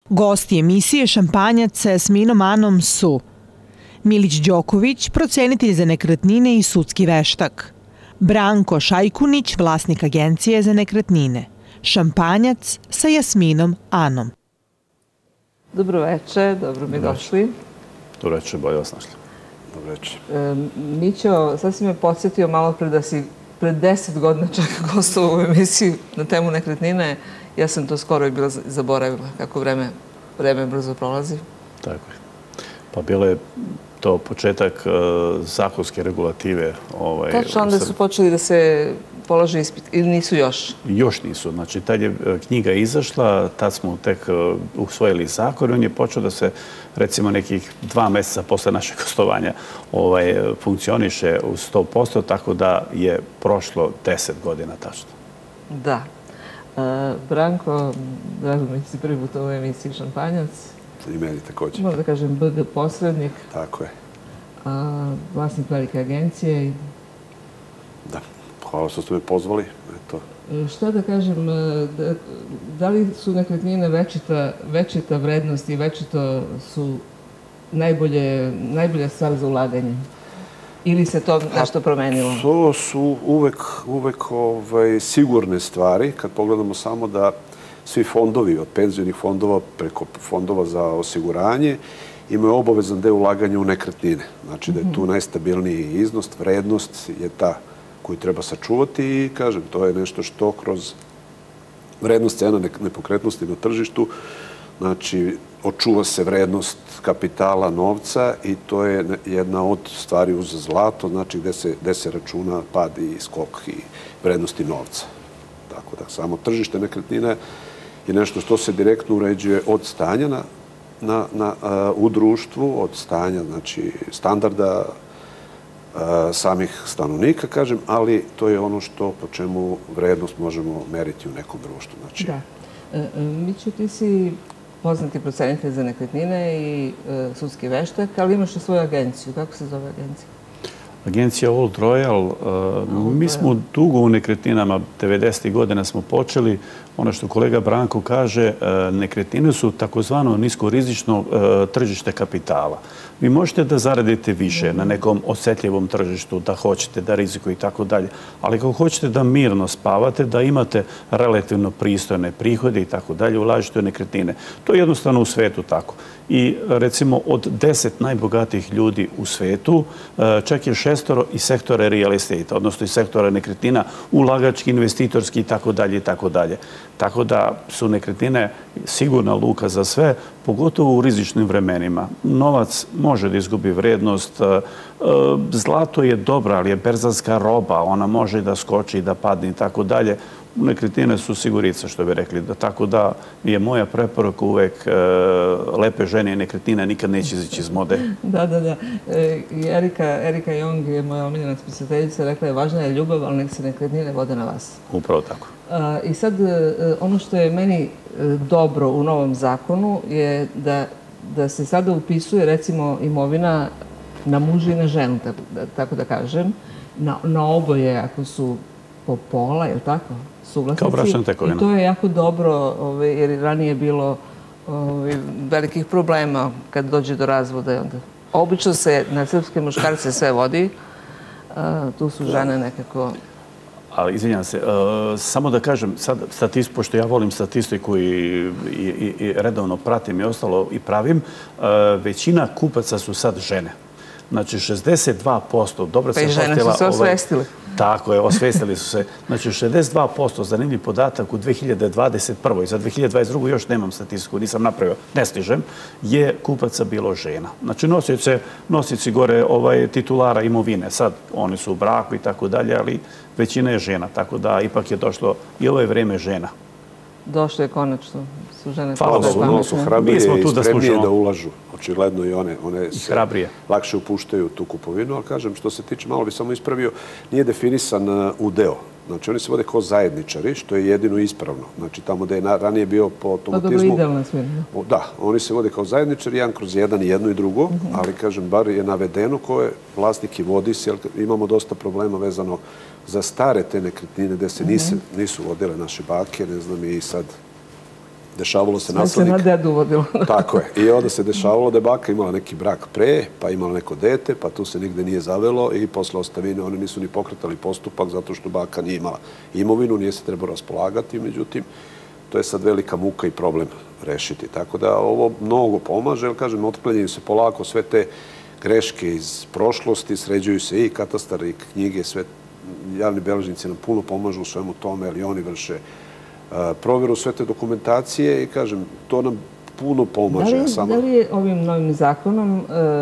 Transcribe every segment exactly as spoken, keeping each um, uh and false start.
Gosti emisije Šampanjac sa Jasminom Anom su Milić Đoković, procenitelj za nekretnine i sudski veštak. Branko Šajkunić, vlasnik agencije za nekretnine. Šampanjac sa Jasminom Anom. Dobro večer, dobro mi došli. Dobro večer, bolje vas našli. Dobro večer. Mićo, sad si me podsjetio malo pre da si pred deset godina čak gostovao u emisiji na temu nekretnine. Ja sam to skoro i bila zaboravila, kako vreme, vreme brzo prolazi. Tako je. Pa bilo je to početak zakonske regulative. Tačno, onda su počeli da se polože ispit, ili nisu još? Još nisu. Znači, tad je knjiga izašla, tad smo tek usvojili zakon i on je počeo da se, recimo, nekih dva meseca posle našeg gostovanja funkcioniše u sto posto, tako da je prošlo deset godina tačno. Da. Branko, drago mi si prvi put u ovoj emisiji Šampanjac. I meni također. Možda da kažem B G posrednik. Tako je. Vlasnik velike agencije. Da, hvala što ste me pozvali. Šta da kažem, da li su nekretnine večita vrednost i večito su najbolja stvar za ulaganje? Ili se to nešto promenilo? To su uvek sigurne stvari. Kad pogledamo samo da svi fondovi, od penzionih fondova preko fondova za osiguranje, imaju obavezan deo ulaganja u nekretnine. Znači da je tu najstabilniji iznos, vrednost je ta koju treba sačuvati i, kažem, to je nešto što kroz vrednost cena nepokretnosti na tržištu, znači, očuva se vrednost kapitala, novca i to je jedna od stvari uz zlato, znači gde se računa pad i skok i vrednosti novca. Tako da, samo tržište nekretnina je nešto što se direktno uređuje od stanja u društvu, od stanja, znači, standarda samih stanovnika, kažem, ali to je ono što po čemu vrednost možemo meriti u nekom društvu. Da. Mićo, ti si poznati procenitelj za nekretnine i sudski veštak, ali imaš i svoju agenciju. Kako se zove agencija? Agencija Old Royal. Mi smo dugo u nekretninama, devedesetih godina smo počeli. Ono što kolega Branko kaže, nekretnine su takozvano niskorizično tržište kapitala. Vi možete da zaradite više na nekom osetljivom tržištu, da hoćete da rizikujete i tako dalje, ali ako hoćete da mirno spavate, da imate relativno pristojne prihode i tako dalje, ulažite u nekretnine. To je jednostavno u svetu tako. I recimo od deset najbogatijih ljudi u svetu, čak je šestoro iz sektora real estate, odnosno iz sektora nekretnina, ulagački, investitorski i tako dalje i tako dalje. Tako da su nekretnine sigurna luka za sve, pogotovo u rizičnim vremenima. Novac može da izgubi vrednost. Zlato je dobro, ali je berzanska roba. Ona može da skoči i da padne i tako dalje. Nekretnine su sigurica, što bi rekli. Tako da je moja preporuka uvek lepe žene i nekretnine nikad neće izaći iz mode. Da, da, da. Erika Jong je moja omiljena spisateljica, rekla je važna je ljubav, ali nek se nekretnine vode na vas. Upravo tako. I sad, ono što je meni dobro u novom zakonu je da se sada upisuje, recimo, imovina na muža i na ženu, tako da kažem, na oboje, ako su po pola, je li tako? Kao bračna tekovina. I to je jako dobro, jer ranije je bilo velikih problema kad dođe do razvoda. Obično se na srpske muškarce sve vodi, tu su žene nekako... Ali, izvinjam se, samo da kažem, sad, pošto ja volim statistiku i redovno pratim i ostalo i pravim, većina kupaca su sad žene. Znači, šezdeset dva posto, dobro se postila... Pa i žene su se osvestile. Tako je, osvestili su se. Znači, šezdeset dva posto zanimljiv podatak u dve hiljade dvadeset prvoj. Za dve hiljade dvadeset drugoj još nemam statistiku, nisam napravio, ne stižem, je kupaca bilo žena. Znači, nosioci gore titulara imovine. Sad, oni su u braku i tako dalje, ali većina je žena. Tako da, ipak je došlo i ovo je vreme žena. Došlo je konačno. Su žene pametne. Su hrabrije i spremnije da ulažu. Očigledno i one se lakše upuštaju u tu kupovinu, ali kažem, što se tiče, malo bi samo ispravio, nije definisan udeo. Znači, oni se vode kao zajedničari, što je jedino ispravno. Znači, tamo gde je ranije bio po automatizmu... Pa dobro, idealna smjena. Da, oni se vode kao zajedničari, jedan kroz jedan i jedno i drugo, ali, kažem, bar je navedeno ko je vlasnik i vodi se, jer imamo dosta problema vezano za stare te nekretnine gde se nisu vodile naše bake, ne znam, i sad dešavalo se naslednik. Sve se na dedu vodilo. Tako je. I onda se dešavalo da je baka imala neki brak pre, pa imala neko dete, pa tu se nigde nije zavelo i posle ostavine oni nisu ni pokretali postupak zato što baka nije imala imovinu, nije se trebao raspolagati, međutim, to je sad velika muka i problem rešiti. Tako da ovo mnogo pomaže, jer kažem, otklanjaju se polako sve te greške iz prošlosti, sređuju se i katastar i knjige, sve javni beležnici nam puno pomažu u svemu tome, jer i oni vrše provjeru sve te dokumentacije i kažem, to nam puno pomaže. Da li je ovim novim zakonom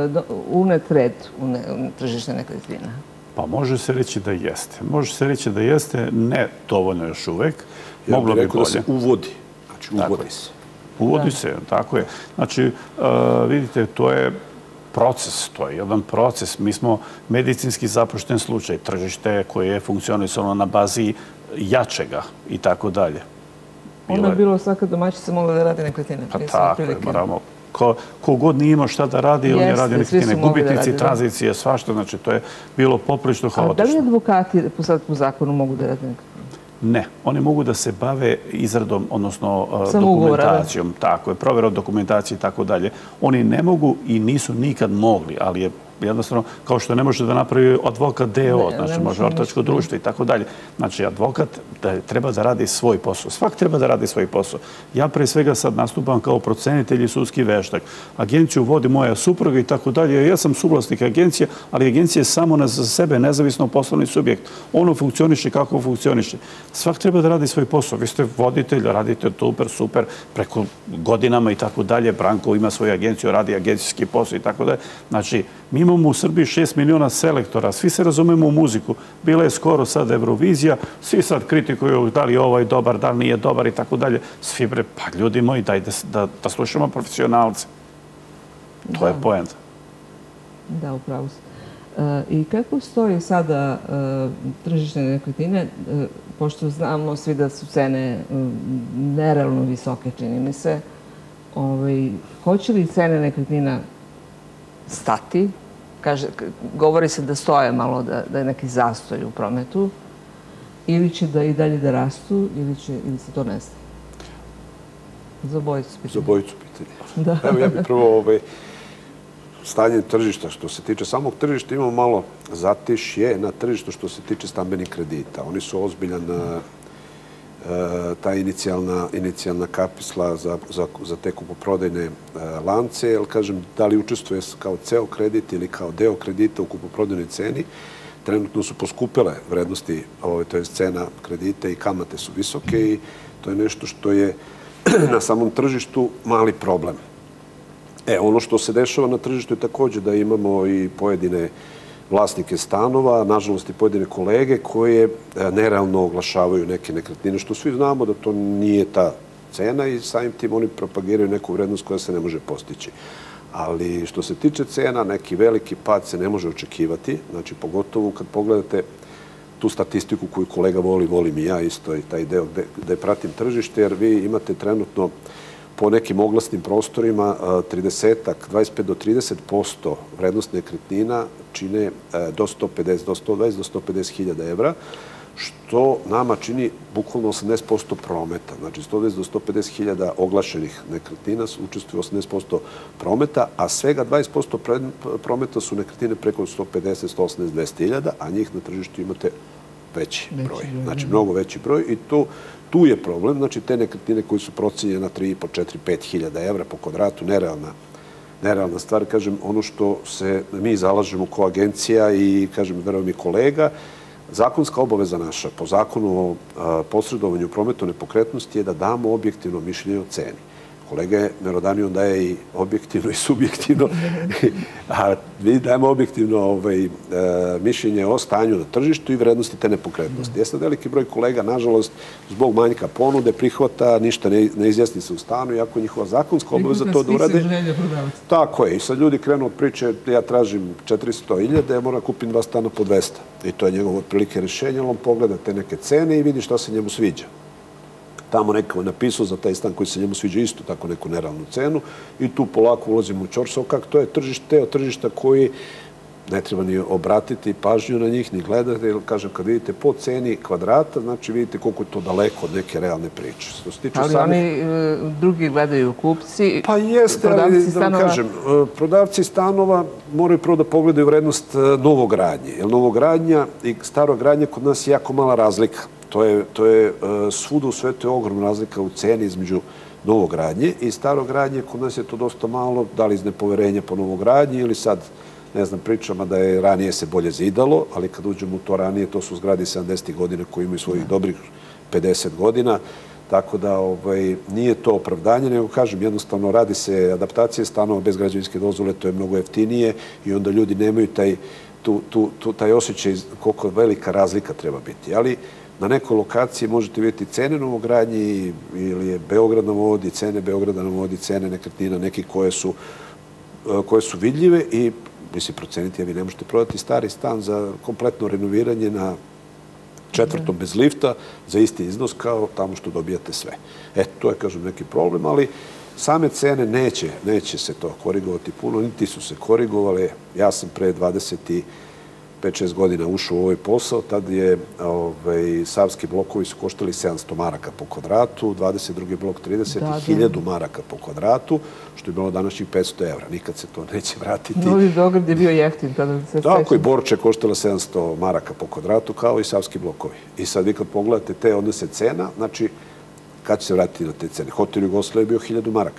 unet red u tržište nekretnina? Pa može se reći da jeste. Može se reći da jeste, ne dovoljno još uvek. Ja bih rekao da se uvodi. Znači, uvodi se. Uvodi se, tako je. Znači, vidite, to je proces, to je jedan proces. Mi smo medicinski zapušten slučaj, tržište koje je funkcionisalo na bazi jačega i tako dalje. Ono je bilo svaka domaćica mogla da radi nekretnine. Pa tako je, moramo. Kogod nije imao šta da radi, on je radio nekretine. Gubitnici, tranzicije, svašta, znači to je bilo poprilično haotično. A da li advokati sad po zakonu mogu da radi nekretine? Ne, oni mogu da se bave izradom, odnosno dokumentacijom, tako je, provjerom dokumentacije i tako dalje. Oni ne mogu i nisu nikad mogli, ali je jednostavno, kao što ne može da napravi advokat D O, znači može ortačko društvo i tako dalje. Znači, advokat treba da radi svoj posao. Svak treba da radi svoj posao. Ja pre svega sad nastupam kao procenitelj i sudski veštak. Agenciju vodi moja supruga i tako dalje. Ja sam suvlasnik agencije, ali agencija je samo za sebe nezavisno poslovni subjekt. Ono funkcioniše kako funkcioniše. Svak treba da radi svoj posao. Vi ste voditelj, radite super, super, preko godinama i tako dalje. Branko ima svoju agenciju, radi agencijski posao i tako dalje. Znači, mi imamo u Srbiji šest miliona selektora, svi se razumemo u muziku. Bila je skoro sad Eurovizija, svi sad kritikuju da li je ovaj dobar, da li nije dobar i tako dalje. Svi bre, pa ljudi moji, daj da slušamo profesionalce. To je poenta. Da, upravo se. I kako stoji sada tržišne nekretnine, pošto znamo svi da su cene nerealno visoke, čini mi se, hoće li cene nekretnina stati? Govori se da stoje malo, da je neki zastoj u prometu, ili će da i dalje da rastu, ili se to nestane? Za obojicu pitanje. Za obojicu pitanje. Evo, ja bih prvo stanje tržišta. Što se tiče samog tržišta, imamo malo zatišje na tržištu što se tiče stambenih kredita. Oni su ozbiljan ta inicijalna kapisla za te kupoprodajne lance, jer, kažem, da li učestvuje kao ceo kredit ili kao deo kredita u kupoprodajnoj ceni, trenutno su poskupele vrednosti, to je cena kredita i kamate su visoke i to je nešto što je na samom tržištu mali problem. E, ono što se dešava na tržištu je također da imamo i pojedine vlasnike stanova, nažalost i pojedine kolege koje nerealno oglašavaju neke nekretnine, što svi znamo da to nije ta cena i samim tim oni propagiraju neku vrednost koja se ne može postići. Ali što se tiče cena, neki veliki pad se ne može očekivati, znači pogotovo kad pogledate tu statistiku koju kolega voli, volim i ja isto i taj deo gde pratim tržište, jer vi imate trenutno po nekim oglasnim prostorima tridesetak, dvadeset pet do trideset posto vrednost nekretnina čine do sto pedeset, do sto dvadeset do sto pedeset hiljada evra, što nama čini bukvalno osamdeset posto prometa. Znači, sto dvadeset do sto pedeset hiljada oglašenih nekretnina učestvuju osamdeset posto prometa, a svega dvadeset posto prometa su nekretnine preko sto pedeset do sto osamdeset dvesta hiljada, a njih na tržištu imate veći broj. Znači, mnogo veći broj i tu Tu je problem, znači te nekretnine koje su procenjene na tri i po, četiri, pet hiljada evra po kvadratu, nerealna, nerealna stvar. Kažem, ono što se mi zalažemo kao agencija i, kažem, verujem i kolega, zakonska obaveza naša po zakonu o posredovanju u prometu nepokretnosti je da damo objektivno mišljenje o ceni. Kolega Merodanijom daje i objektivno i subjektivno, a mi dajemo objektivno mišljenje o stanju na tržištu i vrednosti te nepokretnosti. Jeste veliki broj kolega, nažalost, zbog manjka ponude, prihvata, ništa ne izjasni se u stanu, iako njihova zakonska obaveza to da urade. Tako je. I sad ljudi krenu od priče, ja tražim četiristo hiljada, ja moram kupiti dva stana po dvesta. I to je njegovo otprilike rešenje, ali on pogleda te neke cene i vidi šta se njemu sviđa. Tamo neko je napisao za taj stan koji se njemu sviđa isto tako neku nerealnu cenu i tu polako ulazimo u čorsokak. To je tržište, tržišta koji ne treba ni obratiti pažnju na njih, ni gledati, jer, kažem, kad vidite po ceni kvadrata, znači vidite koliko je to daleko od neke realne priče. Ali oni drugi gledaju kupci, pa jeste, ali da vam kažem, prodavci stanova moraju prvo da pogledaju vrednost novogradnje, jer novogradnja i starogradnja kod nas je jako mala razlika. To je, to je svuda u svetu je ogromna razlika u ceni između novogradnje i starogradnje. Kod nas je to dosta malo, da li iz nepoverenja po novogradnji ili sad, ne znam, pričama da je ranije se bolje zidalo, ali kad uđemo u to ranije, to su zgrade sedamdesetih godina koji imaju svojih dobrih pedeset godina, tako da ovaj, nije to opravdanje, nego kažem, jednostavno radi se adaptacije stanova bez građevinske dozvole, to je mnogo jeftinije i onda ljudi nemaju taj, tu, tu, tu, taj osjećaj koliko velika razlika treba biti. Ali na nekoj lokaciji možete vidjeti cene novogradnje ili je Beograd na vodi, cene Beograda na vodi, cene nekretnina, neki koje su, koje su vidljive i mislim, proceniti, a vi ne možete prodati stari stan za kompletno renoviranje na četvrtom bez lifta za isti iznos kao tamo što dobijate sve. E, to je, kažem, neki problem, ali same cene neće, neće se to korigovati puno, niti su se korigovale. Ja sam pre dvadeset pet šest godina ušao u ovaj posao, tad je ovaj, savski blokovi su koštali sedamsto maraka po kvadratu, dvadeset drugi blok trideset i hiljadu maraka po kvadratu, što je bilo današnjih petsto evra. Nikad se to neće vratiti. Novi Beograd je bio jeftin. Tako i Borče koštala sedamsto maraka po kvadratu, kao i savski blokovi. I sad vi kad pogledate te odnose cena, znači, kad će se vratiti na te cene? Hotel Jugoslavia je bio hiljadu maraka.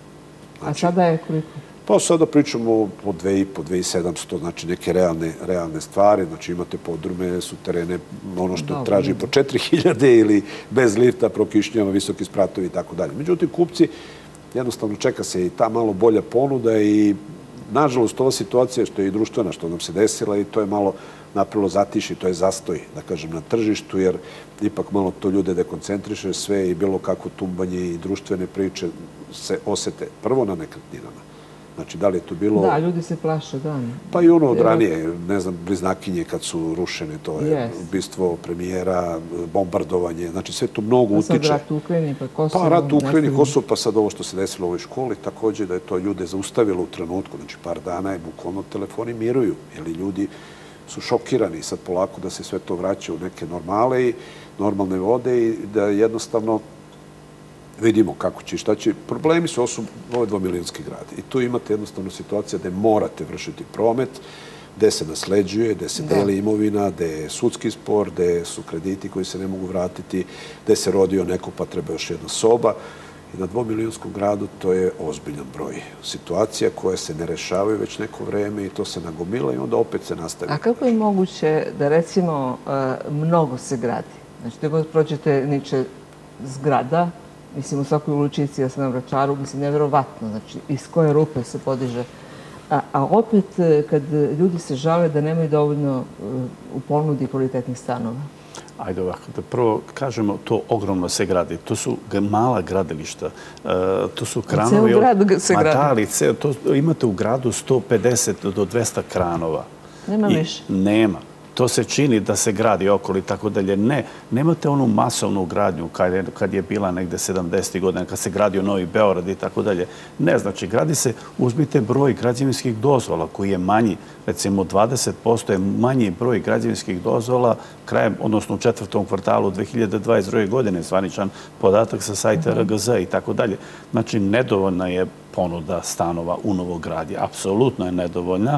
A sada je koliko? Pa sada pričamo o dve i po, dve hiljade sedamsto, znači neke realne, realne stvari, znači imate podrume, suterene, ono što traži po četiri hiljade ili bez lifta, prokišnjava, visoki spratovi i tako dalje. Međutim, kupci, jednostavno čeka se i ta malo bolja ponuda i nažalost ova situacija što je i društvena, što nam se desila i to je malo napravilo zatiši, to je zastoj, da kažem, na tržištu, jer ipak malo to ljude dekoncentriše sve i bilo kako tumbanje i društvene priče se osete prvo na nekretninama. Znači, da li je to bilo... Da, ljudi se plaše, da. Pa i ono od ranije, ne znam, bliznakinje kad su rušene, to je ubistvo premijera, bombardovanje, znači sve to mnogo utiče. Pa sad rat u Ukrajini, pa Kosovo... Pa rat u Ukrajini, Kosovo, pa sad ovo što se desilo u ovoj školi, također da je to ljude zaustavilo u trenutku, znači par dana je bukvalno telefoni miruju, jer ljudi su šokirani sad polako da se sve to vraća u neke normale i normalne vode i da jednostavno vidimo kako će i šta će. Problemi su, ovo su ove dvomilijonski grad. I tu imate jednostavno situacija gde morate vršiti promet, gde se nasleđuje, gde se deli imovina, gde je sudski spor, gde su krediti koji se ne mogu vratiti, gde se rodio neko pa treba još jedna soba. I na dvomilijonskom gradu to je ozbiljan broj situacija koje se ne rešavaju već neko vreme i to se nagomila i onda opet se nastavi. A kako je moguće da, recimo, mnogo se gradi? Znači, da god prođete niče zgrada, mislim, u svakoj uličici, ja sam na Vračaru, mislim, nevjerovatno, znači, iz koje rupe se podiže. A, a opet, kad ljudi se žale da nemaju dovoljno u ponudi kvalitetnih stanova? Ajde ovako, da prvo kažemo, to ogromno se gradi. To su mala gradilišta. To su kranovi... Ceo grad se gradi. Ma da, ali imate u gradu sto pedeset do dvesta kranova. Nema više? Nema. To se čini da se gradi okolo i tako dalje. Ne, nemate onu masovnu gradnju kad je bila negde sedamdesetih godina, kad se gradio Novi Beograd i tako dalje. Ne, znači, gradi se, uzmite broj građevinskih dozvola koji je manji, recimo dvadeset posto je manji broj građevinskih dozvola krajem, odnosno u četvrtom kvartalu dve hiljade dvadeset druge godine, zvaničan podatak sa sajta R G Z i tako dalje. Znači, nedovoljna je ponuda stanova u Novogradnji. Apsolutno je nedovoljna.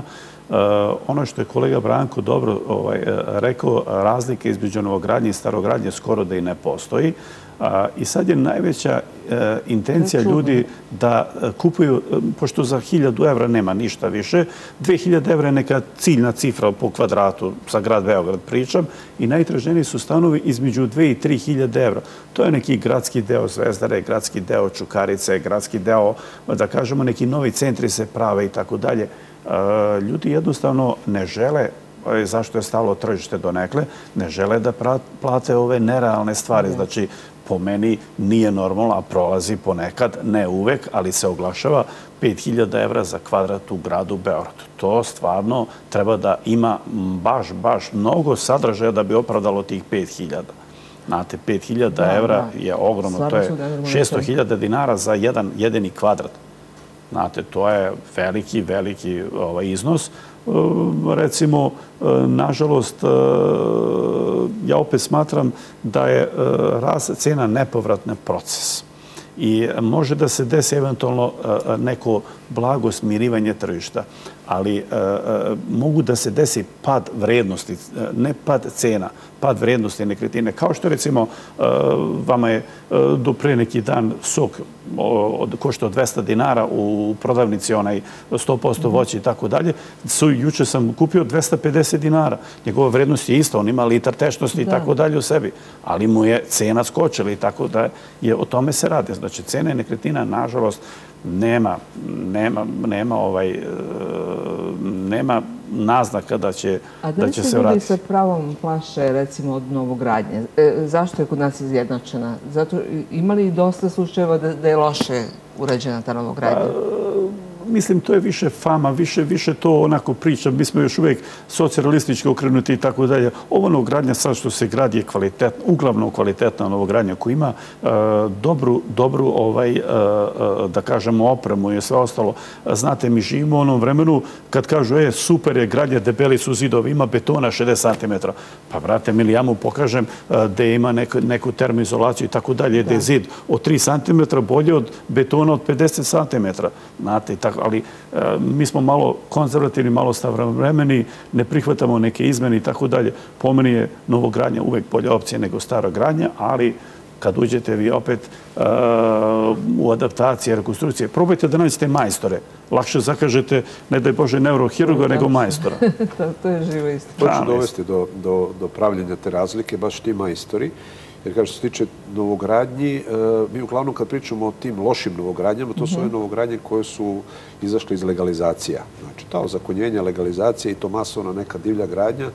Ono što je kolega Branko dobro rekao, razlike između novogradnje i starogradnje skoro da i ne postoji. I sad je najveća intencija ljudi da kupuju, pošto za hiljadu evra nema ništa više, dve hiljade evra je neka ciljna cifra po kvadratu, sa grad Beograd pričam, i najtraženiji su stanovi između dve i tri hiljade evra. To je neki gradski deo Zvezdare, gradski deo Čukarice, gradski deo, da kažemo, neki novi centri se prave i tako dalje. Ljudi jednostavno ne žele, zašto je stalo tržište donekle, ne žele da plate ove nerealne stvari. Znači, po meni nije normalno, a prolazi ponekad, ne uvek, ali se oglašava pet hiljada evra za kvadrat u gradu Beogradu. To stvarno treba da ima baš, baš mnogo sadržaja da bi opravdalo tih pet hiljada. Znate, pet hiljada evra je ogromno, to je šesto hiljada dinara za jedan jedini kvadrat. Znate, to je veliki, veliki iznos. recimo, nažalost, ja opet smatram da je rast cena nepovratni proces. I može da se desi eventualno neko blago smirivanje tržišta, ali mogu da se desi pad vrednosti, ne pad cena, pad vrednosti nekretnine. Kao što recimo vama je do pre neki dan sok košta dvesta dinara u prodavnici, onaj sto posto voće i tako dalje. Juče sam kupio dvesta pedeset dinara. Njegova vrednost je ista, on ima litar tečnosti i tako dalje u sebi, ali mu je cena skočila i tako da je o tome se radi. Znači, cena nekretnina, nažalost, nema, nema, nema ovaj, nema naznaka da će, da će se vratiti. A da li se ljudi sa pravom plaše, recimo, od novogradnje? Zašto je kod nas izjednačena? Zato imali dosta slučajeva da je loše urađena ta novogradnja? Mislim, to je više fama, više, više to onako priča. Mi smo još uvijek socijalistički okrenuti i tako dalje. Ovo novogradnja sad što se gradi je kvalitetna, uglavnom kvalitetna novogradnja koja ima dobru, dobru ovaj, da kažemo, opremu i sve ostalo. Znate, mi živimo u onom vremenu kad kažu, e, super je gradnja, debeli su zidovi, ima betona šezdeset santimetara. Pa, brate, mili, ja mu pokažem da ima neku, neku termoizolaciju i tako dalje, da je zid od tri santimetra bolje od betona od pedeset santimetara. Znate, i tako. Ali mi smo malo konzervativni, malo starovremeni, ne prihvatamo neke izmene i tako dalje. Po meni je novogradnja uvek bolja opcija nego stara gradnja, ali kad uđete vi opet u adaptacije, rekonstrukcije, probajte da nađete majstore. Lakše zakažete, ne daj Bože, neurohirurga nego majstora. To je živo isto. To će dovesti do pravljenja te razlike, baš ti majstori. Jer kao što se tiče novogradnji, mi uglavnom kad pričamo o tim lošim novogradnjama, to su ove novogradnje koje su izašle iz legalizacija. Znači, ta ozakonjenja, legalizacija i to masovna neka divlja gradnja,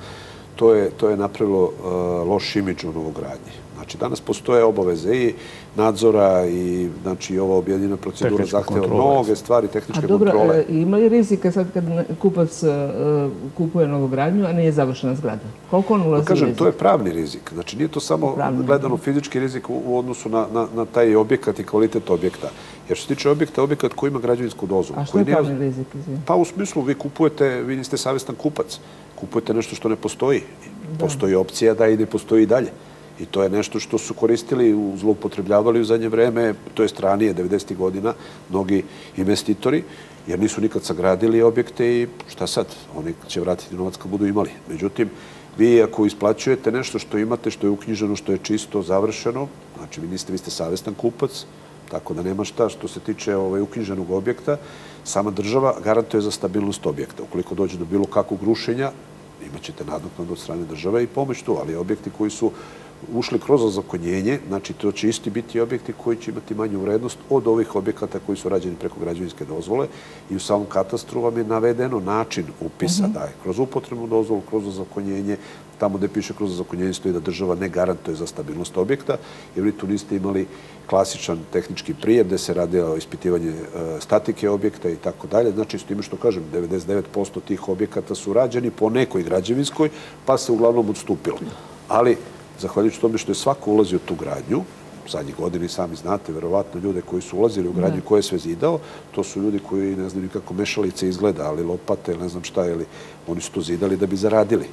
to je napravilo loš imidž u novogradnji. Znači, danas postoje obaveze i nadzora i znači ova objedinjena procedura zahteva mnoge stvari, tehničke kontrole. A dobro, ima li rizika sad kad kupac kupuje novogradnju, a nije završena zgrada? Koliko on ulazi u rizik? Kažem, to je pravni rizik. Znači, nije to samo gledano fizički rizik u odnosu na taj objekat i kvalitet objekta. Jer što se tiče objekta, objekat koji ima građevinsku dozvolu. A što je pravni rizik? Pa u smislu, vi kupujete, vi niste savjestan kupac. Kupujete nešto što ne postoji. Postoji opcija da i ne postoji i dalje. I to je nešto što su koristili, zloupotrebljavali u zadnje vreme, to je ranije, devedesetih godina, mnogi investitori, jer nisu nikad sagradili objekte i šta sad? Oni će vratiti novac kad budu imali. Međutim, vi ako isplaćujete nešto što imate, što je uknjiženo, što je čisto, završeno, znači vi niste, vi ste savjestan kupac, tako da nema šta što se tiče uknjiženog objekta, sama država garantuje za stabilnost objekta. Ukoliko dođe do bilo kakvog rušenja, imat ćete nadoknadu od strane države i pomoć tu, ali objekti koji su ušli kroz ozakonjenje, znači to će isti biti objekti koji će imati manju vrednost od ovih objekata koji su rađeni preko građevinske dozvole i u samom katastru vam je navedeno način upisa, da je kroz upotrebnu dozvolu, kroz ozakonjenje, tamo gde piše kroz ozakonjenje stoji da država ne garantuje za stabilnost objekta, jer vi tu niste imali klasičan tehnički prijem gde se radilo ispitivanje statike objekta i tako dalje. Znači, s time što kažem, devedeset devet posto tih objekata su rađeni po nekoj građevinskoj, pa se uglavnom odstupilo. Ali, zahvaljujući tome što je svako ulazio u tu gradnju, zadnjih godina i sami znate, verovatno ljude koji su ulazili u gradnju koje je sve zidao, to su ljudi koji ne znaju nikako mešalice izgleda, ali lopate, ne znam šta, ili oni su to zidali da bi zaradili.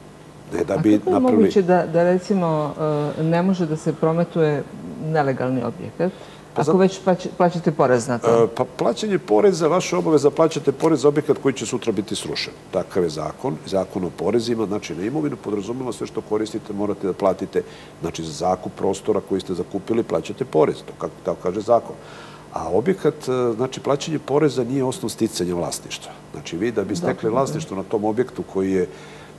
A kako je moguće da, recimo, ne može da se prometuje nelegalni objekat, ako već plaćate porez na to? Pa plaćanje poreza, vaša obaveza plaćate porez za objekat koji će sutra biti srušen. Takav je zakon, zakon o porezima, znači na imovinu podrazumeva sve što koristite morate da platite, znači za zakup prostora koji ste zakupili plaćate porez, to tako kaže zakon. A objekat, znači plaćanje poreza nije osnov sticanja vlasništva. Znači vi da bi stekli vlasništvo na tom objektu koji je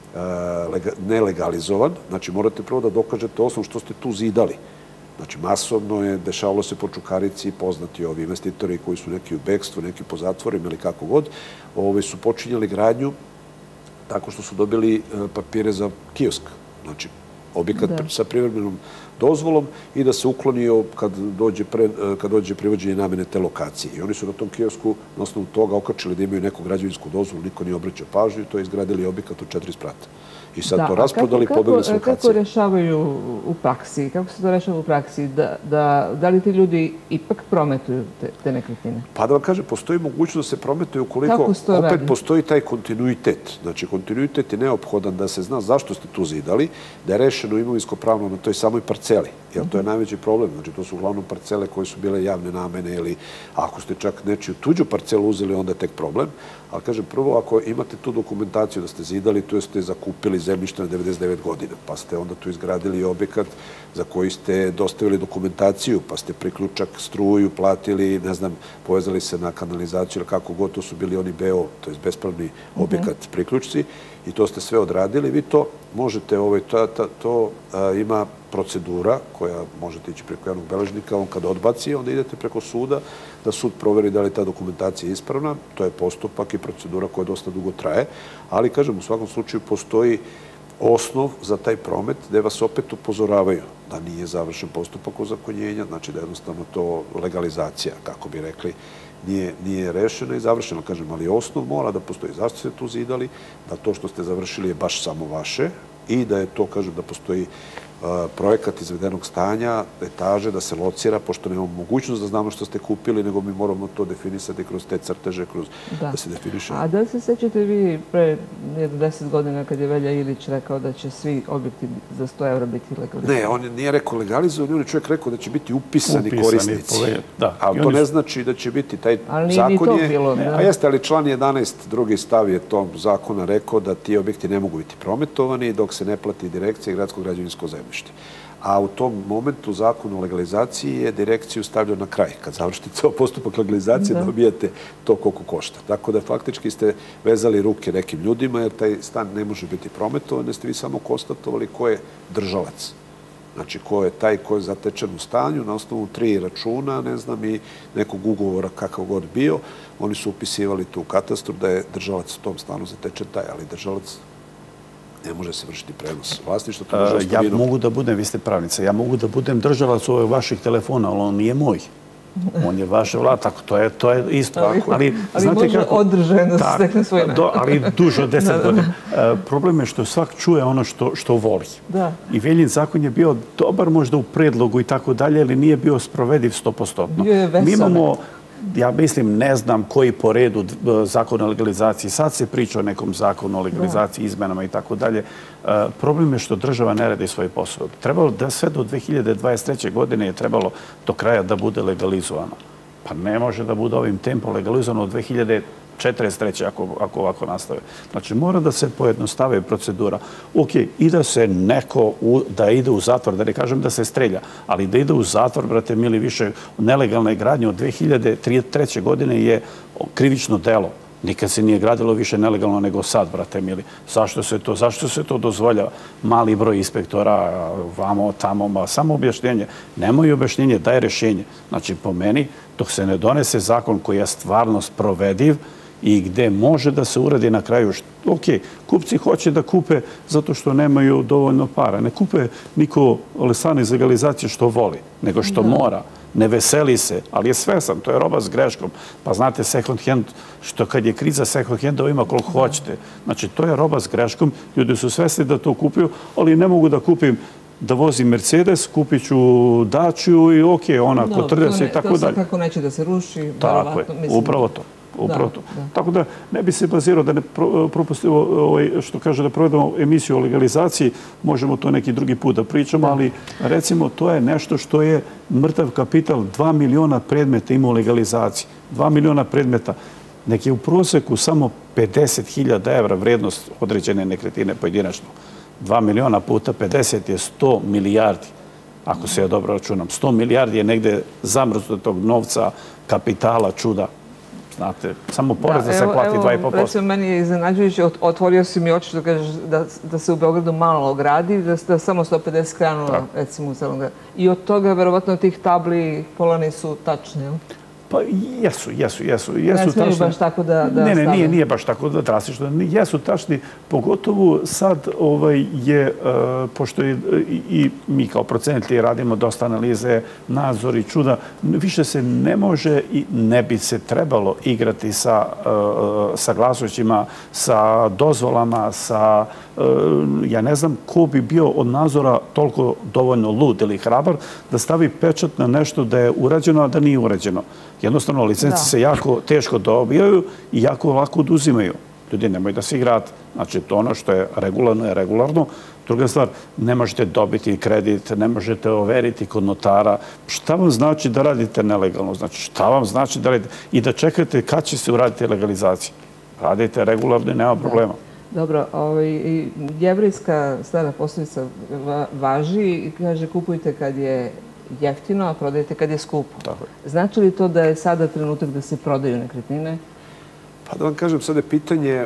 nelegalizovan, znači morate prvo da dokažete osnov što ste tu zidali. Znači, masovno je, dešavalo se po Čukarici, poznati ovi investitori koji su neki u bekstvu, neki po zatvorima ili kako god, su počinjali gradnju tako što su dobili papire za kiosk. Znači, objekat sa privremenom dozvolom i da se uklonio kad dođe privođenje namene te lokacije. I oni su na tom kiosku na osnovu toga okačili da imaju neku građevinsku dozvolu, niko nije obraćao pažnju i to je izgradili objekat od četiri sprata. I sad to rasprodali i pobegli s lokacije. Kako rešavaju u praksi? Kako se to rešava u praksi? Da li ti ljudi ipak prometuju te nekretnine? Pa da vam kažem, postoji mogućnost da se prometuju ukoliko opet postoji taj kontinuitet. Znači, kontinuitet je neophodan da se zna zašto ste tu zidali, da je rešeno imovinsko-pravno na toj samoj parceli. Jer to je najveći problem. Znači, to su uglavnom parcele koje su bile javne namene ili ako ste čak nečiju tuđu parcelu uzeli, onda je tek problem. Ali, kažem, prvo, ako imate tu dokumentaciju da ste zidali, tu ste zakupili zemljište na devedeset devet godina, pa ste onda tu izgradili objekat za koji ste dostavili dokumentaciju, pa ste priključak, struju platili, ne znam, povezali se na kanalizaciju ili kako god, to su bili oni B O, to je bespravni objekat priključci, i to ste sve odradili. Vi to možete, to ima procedura koja možete ići preko javnog beležnika, on kada odbaci, onda idete preko suda da sud proveri da li ta dokumentacija je ispravna. To je postupak i procedura koja dosta dugo traje, ali, kažem, u svakom slučaju postoji osnov za taj promet gde vas opet upozoravaju da nije završen postupak ozakonjenja, znači da je jednostavno to legalizacija, kako bi rekli, nije rešena i završena, kažem, ali osnov mora da postoji. Zašto ste tu zidali? Da to što ste završili je baš samo vaše i da je to, kažem, da postoji projekat izvedenog stanja, etaže, da se locira, pošto nemamo mogućnost da znamo što ste kupili, nego mi moramo to definisati kroz te crteže, da se definiše. A da se sećate vi pre deset godina kad je Velja Ilić rekao da će svi objekti za sto evra biti legalizovani? Ne, on nije rekao legalizovani, on je čovjek rekao da će biti upisani korisnici. Ali to ne znači da će biti taj zakon je... A jeste, ali član jedanaest drugi stav je tom zakona rekao da ti objekti ne mogu biti prometovani dok se ne plati direkcija i gradsko građevinsko zemljište. A u tom momentu zakon o legalizaciji je direkciju stavljao na kraj. Kad završite ceo postupak legalizacije, dobijate to koliko košta. Tako da faktički ste vezali ruke nekim ljudima, jer taj stan ne može biti prometovan, jer ste vi samo konstatovali ko je držalac. Znači, ko je taj ko je zatečen u stanju, na osnovu tri računa, ne znam, i nekog ugovora kakav god bio, oni su upisivali tu katastru da je držalac u tom stanu zatečen taj, ali držalac ne može se vršiti prenos vlasništva. Ja mogu da budem, vi ste pravnica, ja mogu da budem držalac ovih vaših telefona, ali on nije moj. On je vaše vlad, tako to je isto. Ali može održeno da se stekne svoj način. Ali duže od deset godina. Problem je što svak čuje ono što voli. I Veljin zakon je bio dobar možda u predlogu i tako dalje, ali nije bio sprovediv sto posto. Bio je veselno. Ja mislim, ne znam koji po redu zakon o legalizaciji. Sad se priča o nekom zakonu o legalizaciji, izmenama i tako dalje. Problem je što država ne radi svoj posao. Trebalo da sve do dve hiljade dvadeset treće. godine je trebalo do kraja da bude legalizovano. Pa ne može da bude ovim tempom legalizovano od dve hiljade četrdeset treće. ako ovako nastave. Znači, mora da se pojednostave procedura. Ok, i da se neko da ide u zatvor, da ne kažem da se strelja, ali da ide u zatvor, brate mili, više nelegalne gradnje od dve hiljade treće. godine je krivično delo. Nikad se nije gradilo više nelegalno nego sad, brate mili. Zašto se to, zašto se to dozvoljava? Mali broj inspektora, vamo, tamo, samo objašnjenje. Nemoj objašnjenje, daj rešenje. Znači, po meni, dok se ne donese zakon koji je stvarno sprovediv i gde može da se uradi na kraju. Ok, kupci hoće da kupe zato što nemaju dovoljno para. Ne kupe niko stan iz legalizacije što voli, nego što mora. Ne veseli se, ali je svesan, to je roba s greškom. Pa znate, second hand, što kad je kriza second handova ima koliko hoćete. Znači, to je roba s greškom, ljudi su svesni da to kupuju, ali ne mogu da kupim da vozim Mercedes, kupit ću Dačiju i ok, ona kotrlja se i tako dalje. To svakako neće da se ruši. Tako je, upravo to. Tako da ne bi se bazirao da ne propustimo, što kaže, da provedemo emisiju o legalizaciji, možemo to neki drugi put da pričamo, ali recimo to je nešto što je mrtav kapital, dva miliona predmeta ima u legalizaciji. Dva miliona predmeta. Nek je u proseku samo pedeset hiljada evra vrednost određene nekretnine pojedinačno. Dva miliona puta pedeset je sto milijardi, ako se ja dobro računam. sto milijardi je negde zamrznutog novca, kapitala, čuda. Znate, samo porez da se plati dva i po posto. Recimo, meni je iznenađujući, otvorio si mi oči što kažeš da se u Beogradu malo gradi, da samo sto pedeset kranova, recimo, u celom gradu. I od toga, verovatno, tih tabli pola nisu tačne, jel? Pa jesu, jesu, jesu. Ne smiju baš tako da stavljaju. Ne, ne, nije baš tako da drastično. Jesu tačni, pogotovo sad je, pošto i mi kao procenitelji radimo dosta analize, nadzor i čuda, više se ne može i ne bi se trebalo igrati sa glasoćima, sa dozvolama, sa ja ne znam ko bi bio od nadzora toliko dovoljno lud ili hrabar da stavi pečat na nešto da je urađeno, a da nije urađeno. Jednostavno, licence se jako teško dobijaju i jako lako oduzimaju. Ljudi, nemoj da se igrate. Znači, to ono što je regularno je regularno. Druga stvar, ne možete dobiti kredit, ne možete overiti kod notara. Šta vam znači da radite nelegalno? Znači, šta vam znači da radite? I da čekate kad će se uraditi legalizacija. Radite regularno i nema problema. Dobro, jevrejska stara poslovica važi i kaže kupujte kad je jeftino, a prodajte kad je skupo. Znači li to da je sada trenutak da se prodaju nekretnine? Pa da vam kažem, sada je pitanje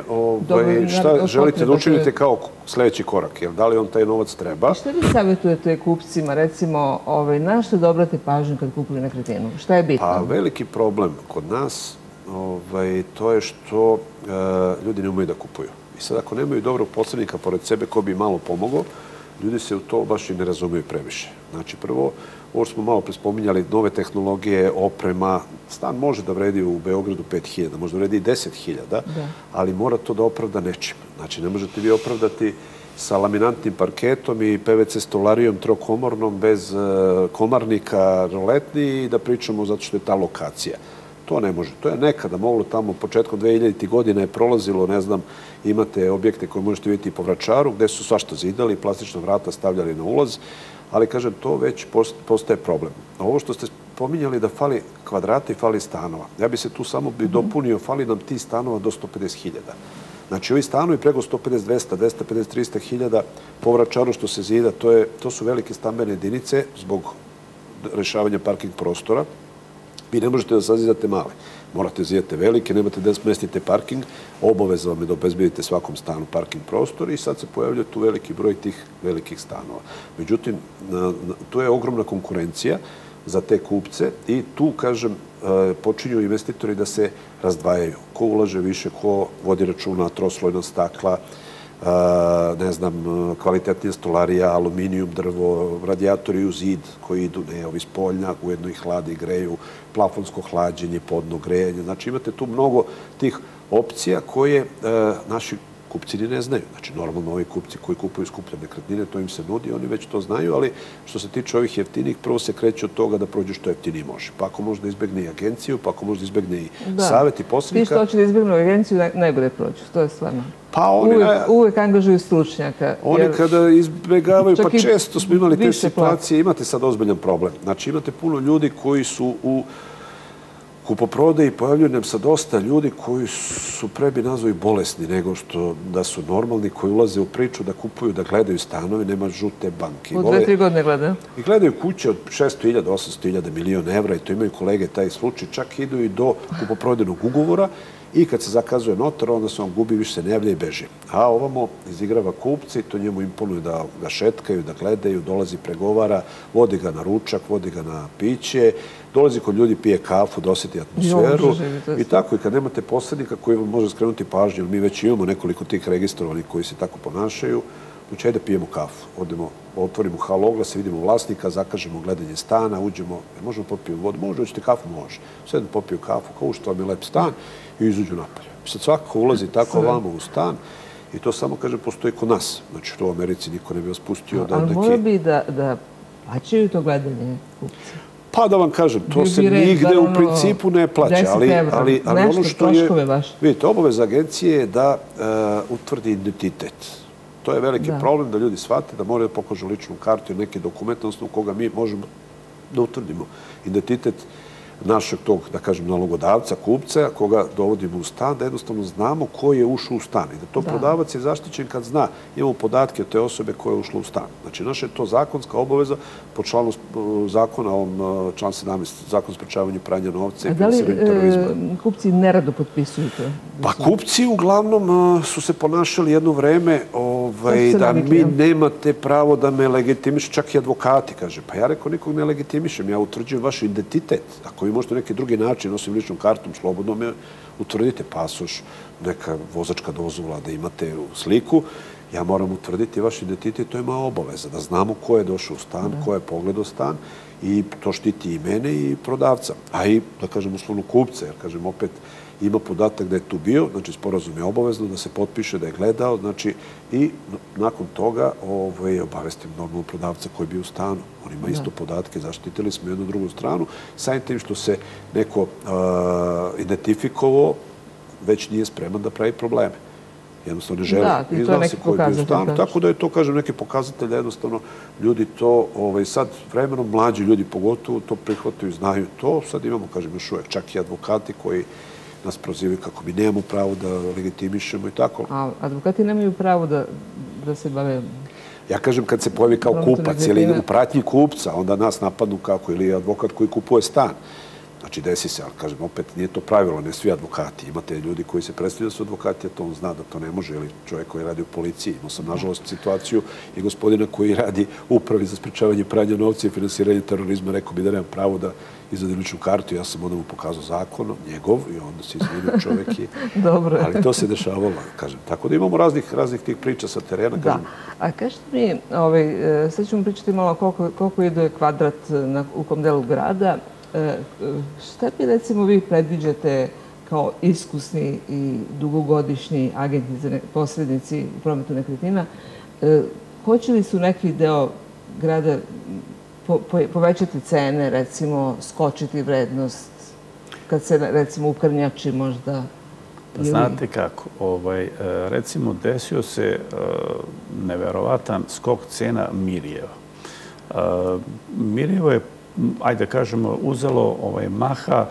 šta želite da učinite kao sljedeći korak. Da li on taj novac treba? Šta vi savjetujete kupcima, recimo, na što da obrate pažnju kad kupuju nekretninu? Šta je bitno? Pa veliki problem kod nas to je što ljudi ne umeju da kupuju. I sad ako nemaju dobrog posrednika pored sebe ko bi malo pomogao, ljudi se u to baš i ne razumiju previše. Znači, prvo, ovo što smo malo prespominjali, nove tehnologije, oprema, stan može da vredi u Beogradu pet hiljada, možda vredi i deset hiljada, ali mora to da opravda nečim. Znači, ne možete vi opravdati sa laminantnim parketom i P V C stolarijom trokomornom, bez komarnika, roletni i da pričamo zato što je ta lokacija. To ne može. To je nekada moglo tamo, početkom dve hiljaditih godina je prolazilo, ne znam, imate objekte koje možete vidjeti po Vračaru, gde su svašta zidali, plastična vrata stavljali na ulaz, ali, kažem, to već postaje problem. A ovo što ste pominjali da fali kvadrata i fali stanova, ja bi se tu samo bi dopunio, fali nam ti stanova do sto pedeset hiljada. Znači, ovi stanovi preko sto pedeset, dvesta, dvesta pedeset, trista hiljada po Vračaru što se zida, to su velike stambene jedinice zbog rešavanja parking prostora. Vi ne možete da sazidate male. Morate zidate velike, nemate da smestite parking, obaveza vam je da obezbedite svakom stanu parking prostor i sad se pojavlja tu veliki broj tih velikih stanova. Međutim, tu je ogromna konkurencija za te kupce i tu, kažem, počinju investitori da se razdvajaju. Ko ulaže više, ko vodi računa, troslojna stakla, ne znam, kvalitetnija stolarija, aluminijum, drvo, radijatori u zid koji idu, ne, ovi spoljnjak, ujedno i hlade i greju, plafonsko hlađenje, podno grejanje. Znači, imate tu mnogo tih opcija koje naši kupci ni ne znaju. Znači, normalno ovi kupci koji kupuju skuplje nekretnine, to im se nudi, oni već to znaju, ali što se tiče ovih jeftinih, prvo se kreće od toga da prođe što jeftiniji može. Pa ako može da izbegne i agenciju, pa ako može da izbegne i savjet i posrednika. Ti što hoće da izbegnu agenciju, najbolje prođu. To je stvarno. Pa oni... Uvijek angažuju stručnjaka. Oni kada izbegavaju, pa često smo imali te situacije, imate sad ozbiljan problem. Znači, imate puno ljudi koji su u kupoprodaji, pojavljuju nam sa dosta ljudi koji su pre bi nazvali bolesni nego što da su normalni, koji ulaze u priču da kupuju, da gledaju stanove, nema žute banke. U dve, tri godine gledaju? I gledaju kuće od šesto hiljada, osamsto hiljada, milion evra i to imaju kolege taj slučaj, čak idu i do kupoprodajnog ugovora i kad se zakazuje notar, onda se on gubi, više se ne javlja i beži. A ovamo izigrava kupce i to njemu imponuje da ga šetkaju, da gledaju, dolazi, pregovara, vodi ga na ručak, vodi ga na piće, dolazi kod ljudi, pije kafu, da osjeti atmosferu i tako. I kad nemate posrednika koji vam može skrenuti pažnju, mi već imamo nekoliko tih registrovanih koji se tako ponašaju, znači ajde pijemo kafu, odemo, otvorimo hal oglase, vidimo vlasnika, zakažemo gledanje stana, uđemo, možemo popijemo vodu, može, hoćete kafu, može. Sedem popiju kafu, kao što vam je lep stan i izuđu napolje. Sad svako ulazi tako vamo u stan i to samo, kažem, postoji kod nas. Znači, to u Americi niko ne bi vas pustio da... Ali mora bi da plaćaju to gledanje kupci? Pa da vam kažem, to se nigde u principu ne plaća, ali ono što je... Vidite, obaveza agencije je da utvrdi identitet. To je veliki problem da ljudi shvate da moraju da pokažu ličnu kartu ili neki dokument, odnosno koga mi možemo da utvrdimo identitet našeg tog, da kažem, nalogodavca, kupca, koga dovodimo u stan, da jednostavno znamo ko je ušao u stan. I da to prodavac je zaštićen kad zna, imamo podatke od te osobe koja je ušla u stan. Znači, naša je to zakonska obaveza po članu zakona, ovom član sedamnaest, zakon sprečavanja pranja novca i finansiranja terorizma. A da li kupci nerado potpisuju to? Pa kupci uglavnom su se ponašali jedno vreme da mi nemate pravo da me legitimišu, čak i advokati, kaže. Pa ja rekao, nikog ne legitimišem, ja utvrđujem vaš identitet. Ako vi možete neki drugi način, osim ličnom kartom, slobodno me utvrdite pasoš, neka vozačka dozvola da imate sliku, ja moram utvrditi vaš identitet, to je moja obaveza, da znamo ko je došao u stan, ko je pogledao stan i to štiti i mene i prodavca, a i, da kažem, uslovno kupce, jer, kažem, opet ima podatak da je tu bio, znači sporazum je obavezno da se potpiše, da je gledao, znači i nakon toga ovaj, obavestim normalno prodavca koji je bio u stanu. On ima isto podatke, zaštitili smo jednu drugu stranu, samim tim što se neko uh, identifikovao, već nije spreman da pravi probleme. Jednostavno ne žele iznasi koji je bio u stanu. Tako da je to, kažem, neki pokazatelj da jednostavno ljudi to, ovaj, sad vremenom mlađi ljudi pogotovo to prihvataju, znaju to. Sad imamo, kažem, još uvek čak i advokati koji nas prozivaju kako mi nemamo pravo da legitimišemo i tako. A advokati nemaju pravo da, da se bave... Ja kažem, kad se pojavi kao kupac ili u pratnji kupca, onda nas napadnu kako, ili advokat koji kupuje stan. Znači, desi se, ali kažem, opet nije to pravilo, ne svi advokati. Imate ljudi koji se predstavljaju da su advokati, a to on zna da to ne može, ili čovjek koji radi u policiji. Imao sam, nažalost, situaciju i gospodina koji radi u upravi za sprečavanje pranja novca i finansiranje terorizma, rekao bi da nemam pravo da izvadim ličnu kartu. Ja sam onda mu pokazao zakon, njegov, i onda se izvidio čovjek i... Dobro. Ali to se dešavalo, kažem. Tako da imamo raznih, raznih tih priča sa terena, kažem. Da. A kažete mi, ovaj, sad ćemo pričati malo koliko, koliko ide kvadrat na, u kom delu grada. Šta bi, recimo, vi predviđate kao iskusni i dugogodišnji agenti, posrednici u prometu nekretnina? Hoće li su neki deo grada povećati cene, recimo, skočiti vrednost, kad se, recimo, ukrnjači možda? Znate kako, recimo, desio se neverovatan skok cena Mirjeva. Mirjevo je, ajde da kažemo, uzelo maha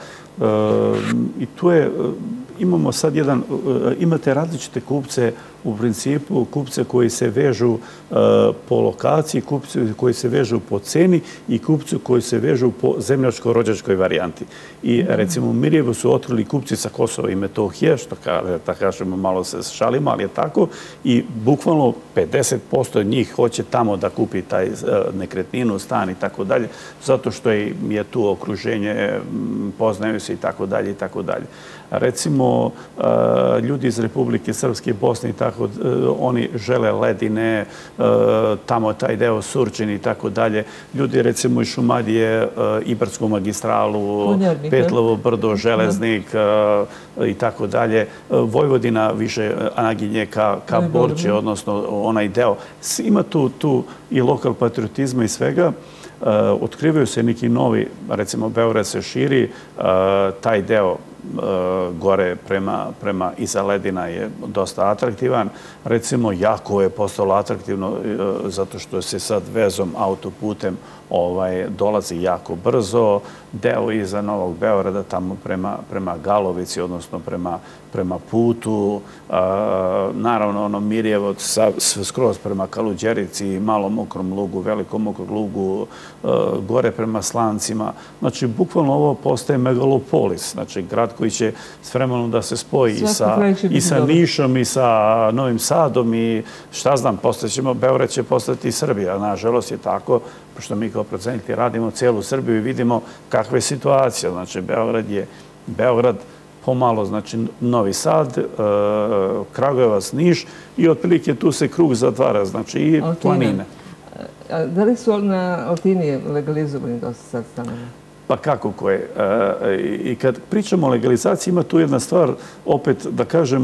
i tu je, imamo sad jedan, imate različite kupce, u principu kupce koji se vežu po lokaciji, kupce koji se vežu po ceni i kupce koji se vežu po zemljačko-rođačkoj varijanti. I recimo u Mirjevu su otkrili kupci sa Kosova i Metohije, što da kažemo malo se šalimo, ali je tako, i bukvalno pedeset posto njih hoće tamo da kupi taj nekretninu, stan i tako dalje, zato što je tu okruženje, poznaju se i tako dalje i tako dalje. Recimo, ljudi iz Republike Srpske, Bosne i tako, oni žele ledine, tamo taj deo Surčin i tako dalje. Ljudi, recimo, iz Šumadije, Ibarsku magistralu, Petlovo brdo, Železnik i tako dalje. Vojvodina više naginje ka Borči, odnosno onaj deo. Ima tu i lokal patriotizma i svega. Otkrivaju se neki novi, recimo, Beograd se širi, taj deo gore prema iza Ledina je dosta atraktivan. Recimo, jako je postalo atraktivno zato što se sad vezom autoputem dolazi jako brzo. Deo iza Novog Beograda, tamo prema Galovici, odnosno prema putu. Naravno, ono Mirjevo skroz prema Kaluđerici, Malom Mokrom lugu, Velikom Mokrom lugu, gore prema Slancima. Znači, bukvalno ovo postaje megalopolis. Znači, grad koji će s vremenom da se spoji i sa Nišom i sa Novim Sadom i šta znam, postaćemo, Beograd će postati i Srbija. Nažalost je tako, pošto mi kao procenitelji radimo cijelu Srbiju i vidimo kakva je situacija. Znači, Beograd je Beograd, pomalo, znači, Novi Sad, Kragujevac, Niš i otprilike tu se krug zatvara, znači i planine. Da li su na Altini legalizovani dosta sad stanove? Pa kako ko je. I kad pričamo o legalizaciji, ima tu jedna stvar, opet da kažem,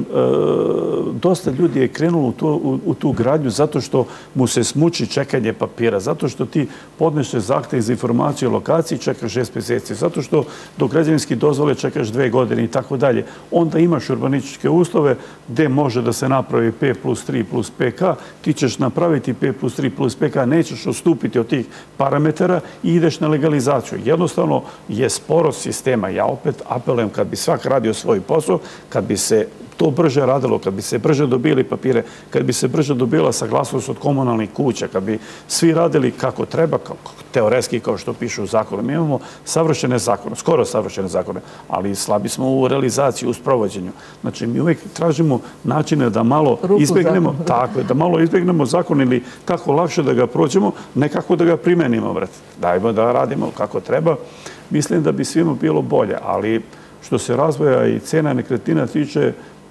dosta ljudi je krenulo u tu gradnju zato što mu se smuči čekanje papira, zato što ti podnešeš zahtev za informaciju o lokaciji, čekaš šest mjeseci, zato što do građevinske dozvole čekaš dve godine i tako dalje. Onda imaš urbanističke uslove gde može da se napravi P plus tri plus P K, ti ćeš napraviti P plus tri plus P K, nećeš odstupiti od tih parametara i ideš na legalizaciju. Jednostavno, je sporost sistema. Ja opet apelujem kad bi svak radio svoj posao, kad bi se to brže radilo, kad bi se brže dobili papire, kad bi se brže dobila saglasnost od komunalnih kuća, kad bi svi radili kako treba, teoretski kao što piše u zakonu. Mi imamo savršene zakone, skoro savršene zakone, ali slabi smo u realizaciji, u sprovođenju. Znači, mi uvijek tražimo načine da malo izbjegnemo, tako je, da malo izbjegnemo zakon ili kako lakše da ga prođemo, ne kako da ga primenimo, vrati. Dajmo da radimo kako treba. Mislim da bi svima bilo bolje, ali što se razvoja i cena nekretnina tiče,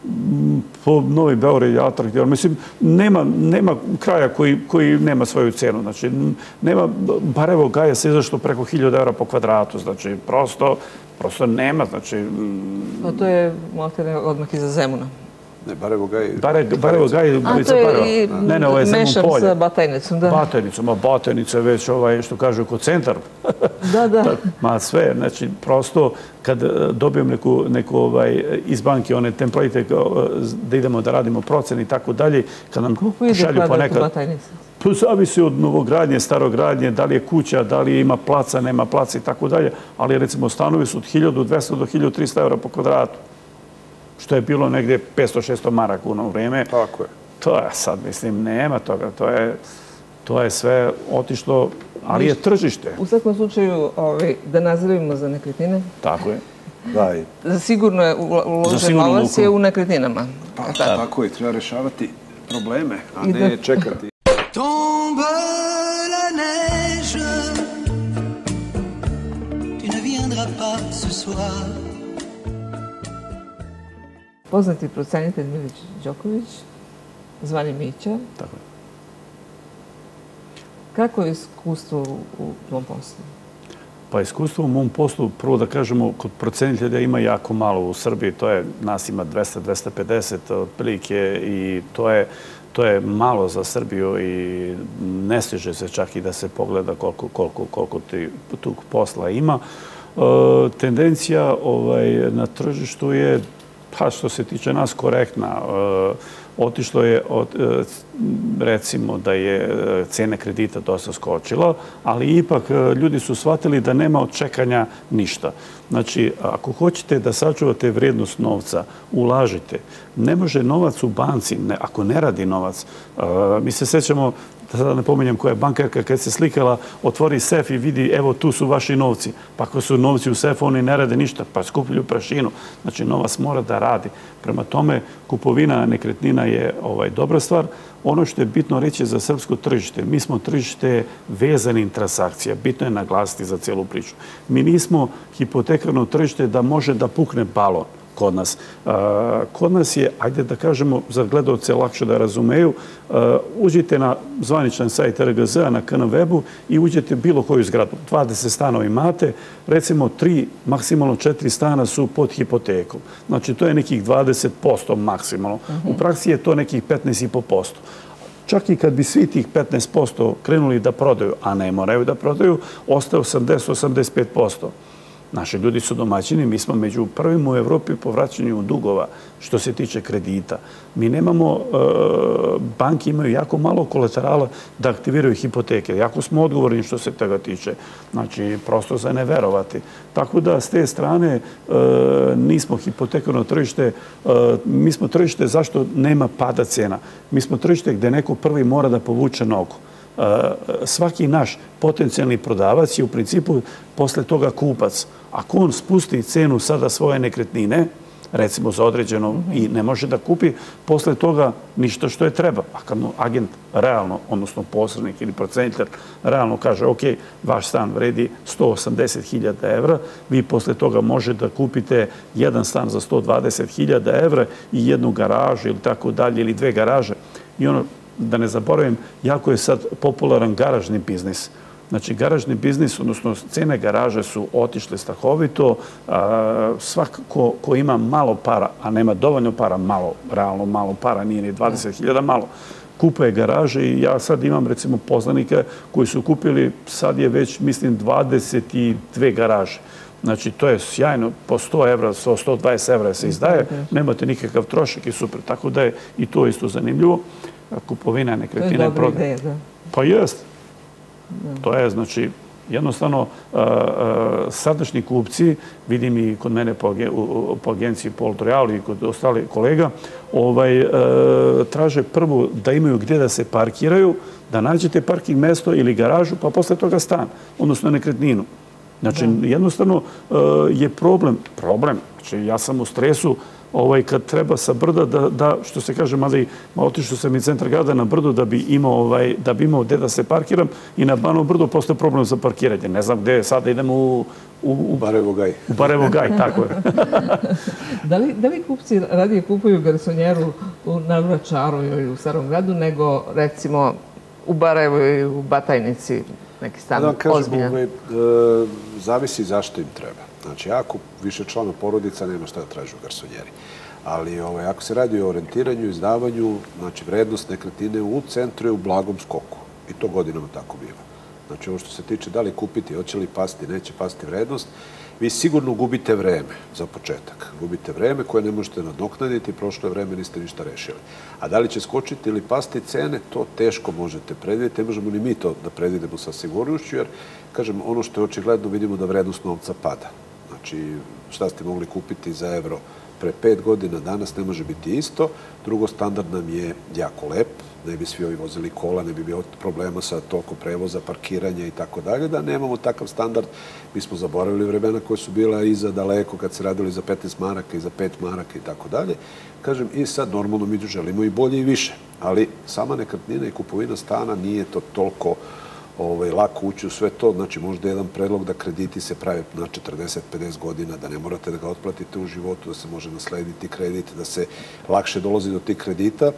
po Novi Beograd je atraktivan. Mislim, nema kraja koji nema svoju cenu. Znači, nema, bar evo Gaja se izašlo preko hiljadu eura po kvadratu. Znači, prosto Prosto nema, znači... No to je maltene odmah iza Zemuna. Ne, Barajevo Gaj... Barevo Gaj, Ulica Bareva. Ne, ne, ovo je Zemun polje. Mešam sa Batajnicom, da. Batajnicom, a Batajnica je već, što kažu, kod centar. Da, da. Ma sve, znači, prosto, kad dobijem neku iz banke, one template, da idemo da radimo procene i tako dalje, kad nam pošalju ponekad... Batajnica? To zavisi od novogradnje, starogradnje, da li je kuća, da li ima placa, nema placa i tako dalje, ali recimo stanovi su od hiljadu dvesta do hiljadu trista eura po kvadratu, što je bilo negdje petsto šesto maraka u ono vrijeme. Tako je. To je sad, mislim, nema toga, to je sve otišlo, ali je tržište. U svakom slučaju, da nazdravimo za nekretnine. Tako je. Sigurno je uložen novac je u nekretninama. Pa tako je, treba rešavati probleme, a ne čekati. Tombe la neige, tu ne viendras pas ce soir. Poznati procenitelj Milić Đoković, zvani Mića. Tako je. Kako je iskustvo u tom poslu? Pa iskustvo u mom poslu, prvo da kažemo, kod procenitelja ima jako malo u Srbiji. To je, nas ima dvesta do dvesta pedeset otprilike i to je To je malo za Srbiju i ne stiže se čak i da se pogleda koliko tog posla ima. Tendencija na tržištu je, pa što se tiče nas, korektna. Otišlo je, recimo, da je cena kredita dosta skočila, ali ipak ljudi su shvatili da nema od čekanja ništa. Znači, ako hoćete da sačuvate vrijednost novca, ulažite. Ne može novac u banci, ako ne radi novac. Mi se sećamo, da sada ne pominjem koja je bankarka, kad se slikala, otvori sef i vidi, evo, tu su vaši novci. Pa ako su novci u sefu, oni ne rade ništa, pa skupljuju prašinu. Znači, novac mora da radi. Prema tome, kupovina nekretnina je dobra stvar. Ono što je bitno reći za srpsko tržište, mi smo tržište vezanih transakcija. Bitno je naglasiti za cijelu priču. Mi nismo hipotekarno tržište da može da pukne balon kod nas. Kod nas je, ajde da kažemo, za gledalce lakše da razumeju, uđite na zvaničan sajt er ge zea na ka en webu i uđete bilo koju zgradu. dvadeset stanova imate, recimo tri, maksimalno četiri stana su pod hipotekom. Znači, to je nekih dvadeset posto maksimalno. U praksi je to nekih petnaest zarez pet posto. Čak i kad bi svi tih petnaest posto krenuli da prodaju, a ne moraju da prodaju, ostaje osamdeset do osamdeset pet posto. Naši ljudi su domaćini, mi smo među prvim u Evropi po vraćanju dugova što se tiče kredita. Mi nemamo, banki imaju jako malo kolaterala da aktiviraju hipoteke. Jako smo odgovorni što se toga tiče. Znači, prosto za ne verovati. Tako da, s te strane, nismo hipotekarno tržište. Mi smo tržište zašto nema pada cena. Mi smo tržište gde neko prvi mora da povuče nogu. Svaki naš potencijalni prodavac je u principu posle toga kupac. Ako on spusti cenu sada svoje nekretnine, recimo za određeno, i ne može da kupi, posle toga ništa što je treba. A kad mu agent realno, odnosno posrednik ili procenitelj, realno kaže, ok, vaš stan vredi sto osamdeset hiljada evra, vi posle toga može da kupite jedan stan za sto dvadeset hiljada evra i jednu garažu ili tako dalje, ili dve garaže. I ono, da ne zaboravim, jako je sad popularan garažni biznis. Znači, garažni biznis, odnosno cene garaže su otišle strahovito. Svak ko ima malo para, a nema dovoljno para, malo, realno malo para, nije ni dvadeset hiljada malo, kupuje garaže i ja sad imam, recimo, poznanike koji su kupili, sad je već, mislim, dvadeset dve garaže. Znači, to je sjajno, po sto evra, sto dvadeset evra se izdaje, nemate nikakav trošak i super. Tako da je i to isto zanimljivo. Kupovina nekretnina je prodaj. To je dobra ideja, da. Pa jest. To je, znači, jednostavno, sadašnji kupci, vidim i kod mene po agenciji Port Royal i kod ostalih kolega, traže prvo da imaju gdje da se parkiraju, da nađete parking mesto ili garažu, pa posle toga stan, odnosno nekretninu. Znači, jednostavno je problem, problem, znači ja sam u stresu kad treba sa brda da, što se kaže, mada i otišao sam iz centra grada na brdo da bi imao gde da se parkiram i na Banovo brdo postoje problem za parkiranje. Ne znam gde, sada idem u... U Barajevo Gaj. U Barajevo Gaj, tako je. Da li kupci radije kupuju garsonjeru na Vračaru ili u Starom gradu nego, recimo, u Barajevu i u Batajnici neki stan ozbiljan? Zavisi zašto im treba. Znači, ako više člana porodica, nema šta da traži u garsonjeri. Ali ovaj, ako se radi o orijentiranju, izdavanju, znači vrednost nekretnine u centru je u blagom skoku. I to godinama tako biva. Znači, ovo što se tiče da li kupiti, hoće li pasti, neće pasti vrednost, vi sigurno gubite vreme za početak. Gubite vreme koje ne možete nadoknaditi, prošlo je vreme, niste ništa rešili. A da li će skočiti ili pasti cene, to teško možete predvidjeti. Ne možemo ni mi to da predvidimo sa sigurnošću, jer, kažem, ono što je očigledno, vidimo da vrednost novca pada. Znači, šta ste mogli kupiti za evro pre pet godina, danas ne može biti isto. Drugo, standard nam je jako lep, ne bi svi ovi vozili kola, ne bi bio problema sa toliko prevoza, parkiranja i tako dalje, da nemamo takav standard. Mi smo zaboravili vremena koje su bila iza daleko, kad se radili za petnaest maraka i za pet maraka i tako dalje. Kažem, i sad normalno mi želimo i bolje i više, ali sama nekretnina i kupovina stana nije to toliko Ovaj, lako ući u sve to. Znači, možda je jedan predlog da krediti se prave na četrdeset do pedeset godina, da ne morate da ga otplatite u životu, da se može naslediti kredit, da se lakše dolazi do tih kredita,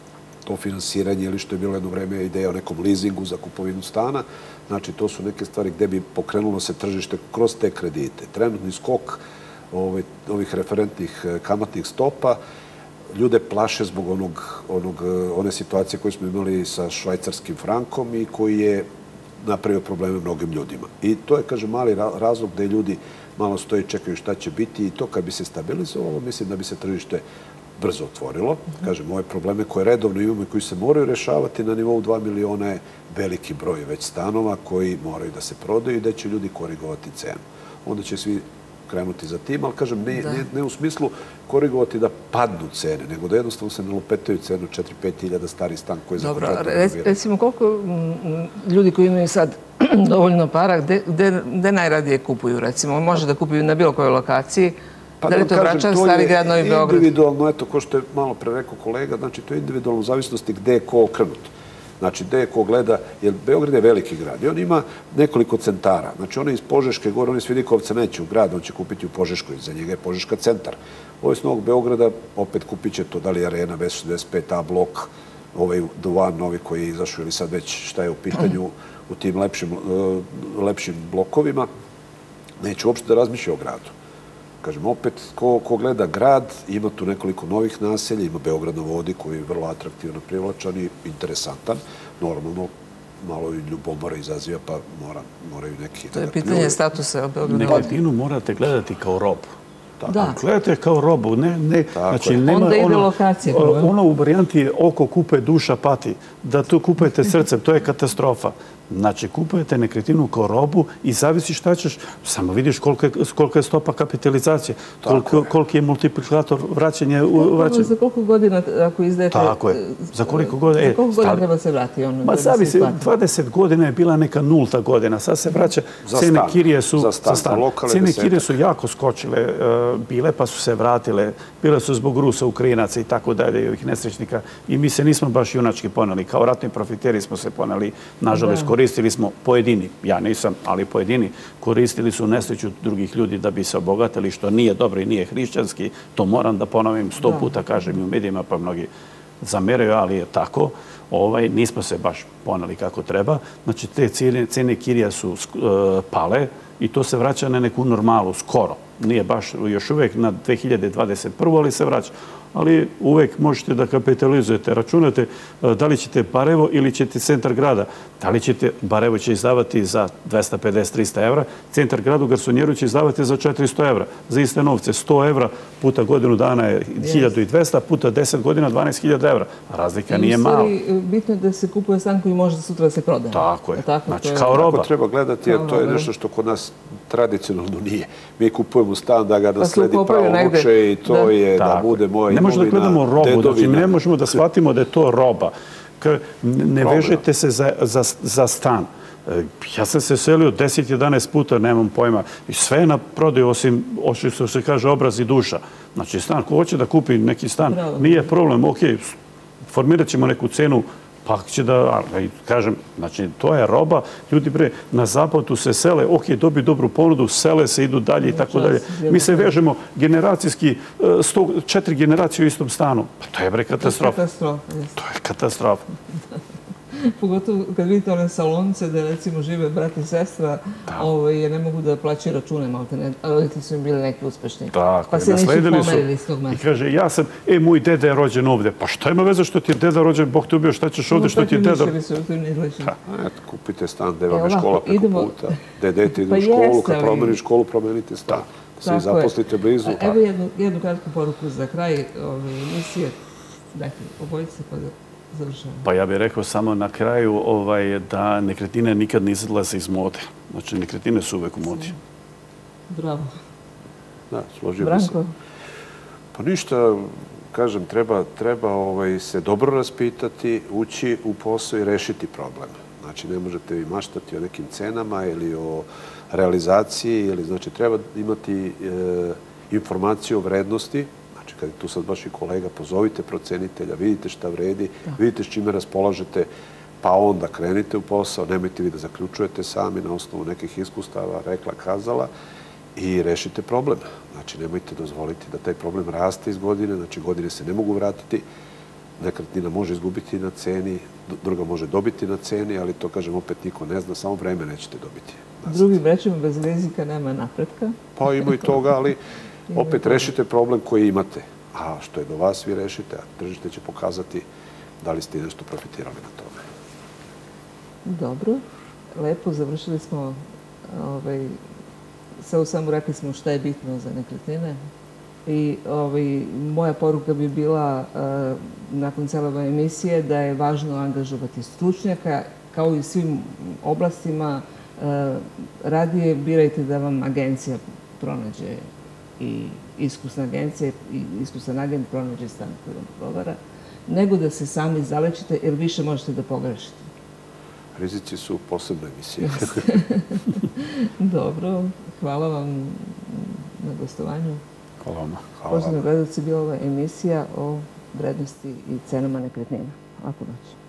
to finansiranje ili što je bilo jedno vreme ideja o nekom leasingu za kupovinu stana. Znači, to su neke stvari gde bi pokrenulo se tržište kroz te kredite. Trenutni skok ovaj, ovih referentnih kamatnih stopa ljude plaše zbog onog, onog, one situacije koje smo imali sa švajcarskim frankom i koji je napravio probleme mnogim ljudima. I to je, kažem, mali razlog gde ljudi malo stoji i čekaju šta će biti i to kad bi se stabilizovalo, mislim da bi se tržište brzo otvorilo. Kažem, ove probleme koje redovno imamo i koji se moraju rešavati na nivou dva miliona je veliki broj već stanova koji moraju da se prodaju i da će ljudi korigovati cenu. Onda će svi krenuti za tim, ali kažem, ne, ne, ne u smislu korigovati da padnu cene, nego da jednostavno se ne lupetaju cenu četiri do pet hiljada stari stan koji je za kompletno renoviran. Recimo, koliko ljudi koji imaju sad dovoljno para, gde, gde, gde najradije kupuju, recimo? Može da kupuju na bilo kojoj lokaciji, pa da li to Vračar, Stari grad, Novi Beograd? Individualno, eto, ko što je malo pre rekao kolega, znači to je individualno u zavisnosti gde je ko okrenut. Znači, gde je ko gleda, jer Beograd je veliki grad i on ima nekoliko centara. Znači, on je iz Požeške gore, on iz Vidikovca neće u grad, on će kupiti u Požeškoj, za njega je Požeška centar. Ovo iz Novog Beograda opet kupit će to, da li je Arena, B šezdeset pet, A blok, ovaj Duvan novi koji je izašao ili sad već šta je u pitanju u tim lepšim, lepšim blokovima, neće uopšte da razmišlja o gradu. Kažem, opet, ko, ko gleda grad, ima tu nekoliko novih naselja, ima Beograd na vodi koji je vrlo atraktivno privlačan i interesantan. Normalno, malo i ljubomora izaziva, pa mora, moraju neki... To je pitanje statusa Beograda na vodi. Nekretninu morate gledati kao robu. Da. Gledajte kao robu. Ne, ne, znači, nema onda ide ono, lokacija. Ono u varijanti oko kupe, duša pati. Da tu kupujete srcem, to je katastrofa. Znači, kupujete nekretninu kao robu i zavisi šta ćeš, samo vidiš kolika je stopa kapitalizacije, koliki je multiplikator vraćanja. Za koliko godina ako izdajete... Tako je. Za koliko godina? Za koliko godina treba se vrati? Ma zavisi, dvadeset godina je bila neka nulta godina, sad se vraća, cene kirije su... Za stan. Cene kirije su jako skočile bile, pa su se vratile. Bile su zbog Rusa, Ukrajinaca i tako dalje, i ovih nesrećnika. I mi se nismo baš junački poneli. Kao ratni profiteri smo se poneli, nažalost, koristili smo pojedini, ja nisam, ali pojedini, koristili su nesreću drugih ljudi da bi se obogatili, što nije dobro i nije hrišćanski. To moram da ponovim, sto puta kažem i u medijima, pa mnogi zameraju, ali je tako. Ovaj, nismo se baš poneli kako treba. Znači, te cene, cene kirija su uh, pale i to se vraća na neku normalu, skoro. Nije baš još uvek na dve hiljade dvadeset prvu, ali se vraća. Ali uvek možete da kapitalizujete. Računate da li ćete Barajevo ili ćete centar grada. Da li ćete, Barajevo će izdavati za dvesta pedeset do trista evra, centar grada u garsonjeru će izdavati za četiristo evra. Za iste novce, sto evra puta godinu dana je hiljadu dvesta, puta deset godina dvanaest hiljada evra. Razlika nije mala. I u stvari, bitno je da se kupuje stan koji može sutra da se prodaje. Tako je. Znači, kao roba. Tako treba gledati, jer to je nešto što kod nas tradicionalno nije. Mi kupujemo stan da ga nasledi pravomoće i to je da bude moja imovina. Ne možemo da gledamo robu, znači ne možemo da shvatimo da je to roba. Ne vežete se za stan. Ja sam se selio deset jedanaest puta, nemam pojma, i sve je na prodaju, osim, što se kaže, obraz i duša. Znači, stan, ko hoće da kupi neki stan, nije problem, ok, formirat ćemo neku cenu, pa će da, kažem, znači, to je roba. Ljudi bre, na zapadu se sele, ok, dobiju dobru ponudu, sele se, idu dalje i tako dalje. Mi se vežemo generacijski, sto četiri generacije u istom stanu. Pa to je bre katastrofa. To je katastrofa. Pogotovo kad vidite one salonice da recimo žive brat i sestra, ovaj, ne mogu da plaćaju račune, malte ne, a roditelji su im bili neki uspešni. Tako, pa se nisu pomerili s tog I mesta. kaže, ja sam, e, moj deda je rođen ovde. Pa šta ima veze što ti je deda rođen, Bog te ubio, šta ćeš ovde, što ti je deda? Eto, kupite stan, gde vam je škola preko puta, gde dete ide u Pa školu, jeste, kad ali- promenite školu, promenite stan. Se i zaposlite blizu. A Evo jednu, jednu kratku poruku za kraj ove emisije. Dajte, obojite se pa da završavamo. Pa ja bih rekao samo na kraju ovaj, da nekretnine nikad ne izlaze iz mode. Znači, nekretnine su uvek u modi. Bravo. Da, složio bi se. Branko, Pa ništa, kažem, treba, treba ovaj, se dobro raspitati, ući u posao i rešiti problem. Znači, ne možete vi maštati o nekim cenama ili o realizaciji, ili znači treba imati e, informaciju o vrednosti. Znači, kad je tu sad baš i kolega, pozovite procenitelja, vidite šta vredi, vidite s čime raspolažete, pa onda krenite u posao, nemojte vi da zaključujete sami na osnovu nekih iskustava, rekla, kazala, i rešite problem. Znači, nemojte dozvoliti da taj problem raste iz godine, znači godine se ne mogu vratiti, nekretnina može izgubiti na ceni, druga može dobiti na ceni, ali to, kažem, opet niko ne zna, samo vreme nećete dobiti. drugim rečima, bez rizika nema napretka. Pa ima i toga, ali opet rešite problem koji imate. A što je do vas, vi rešite, a tržište će pokazati da li ste i nešto profitirali na tome. Dobro, lepo, završili smo, ovaj, samo samo rekli smo šta je bitno za nekretnine. I ovaj, moja poruka bi bila uh, nakon cele ove emisije da je važno angažovati stručnjaka, kao i svim oblastima. Uh, radije birajte da vam agencija pronađe i iskusna agencija i iskusan agent pronađe stan koji vam odgovara, nego da se sami zalečite, jer više možete da pogrešite. Rizici su posebne emisije. Dobro, hvala vam na gostovanju. Hvala vam. Poštovani gledalci, bila ova emisija o vrednosti i cenama nekretnina. Laku noć.